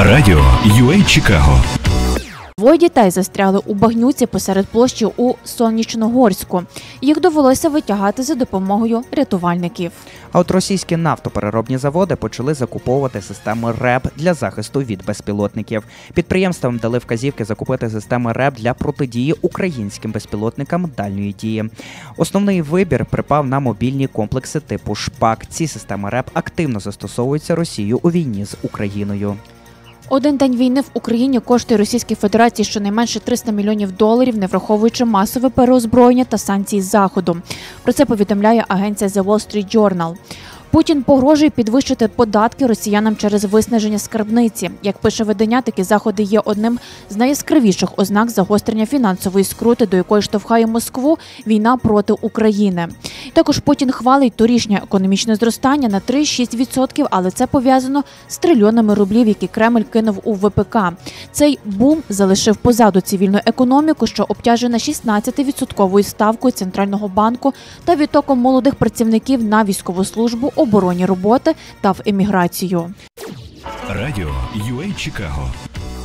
Радіо UA Чикаго. Двоє дітей застрягли у багнюці посеред площі у Сонячногорську. Їх довелося витягати за допомогою рятувальників. А от російські нафтопереробні заводи почали закуповувати системи РЕБ для захисту від безпілотників. Підприємствам дали вказівки закупити системи РЕБ для протидії українським безпілотникам дальньої дії. Основний вибір припав на мобільні комплекси типу «Шпак». Ці системи РЕБ активно застосовуються Росією у війні з Україною. Один день війни в Україні коштує Російській Федерації щонайменше $300 мільйонів, не враховуючи масове переозброєння та санкції Заходу. Про це повідомляє агенція The Wall Street Journal. Путін погрожує підвищити податки росіянам через виснаження скарбниці. Як пише видання, такі заходи є одним з найяскравіших ознак загострення фінансової скрути, до якої штовхає Москву війна проти України. Також Путін хвалить торішнє економічне зростання на 3,6%, але це пов'язано з трильйонами рублів, які Кремль кинув у ВПК. Цей бум залишив позаду цивільну економіку, що обтяжена 16% ставкою Центрального банку та відтоком молодих працівників на військову службу, оборонні роботи та в еміграцію. Радіо UA Чикаго.